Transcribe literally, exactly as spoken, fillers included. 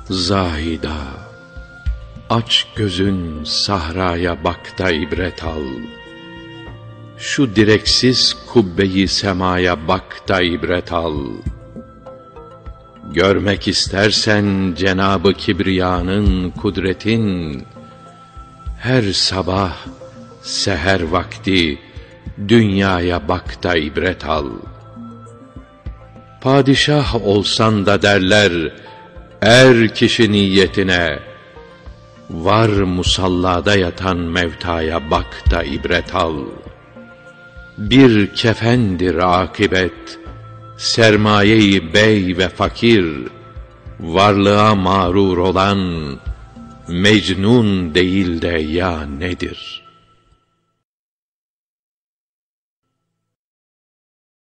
Zahida, aç gözün sahraya bak da ibret al. Şu direksiz kubbeyi semaya bak da ibret al. Görmek istersen Cenab-ı Kibriya'nın kudretin, her sabah seher vakti dünyaya bak da ibret al. Padişah olsan da derler, er kişi niyetine, var musallada yatan mevtaya bak da ibret al. Bir kefendir akibet, sermaye-i bey ve fakir, varlığa mağrur olan mecnun değil de ya nedir?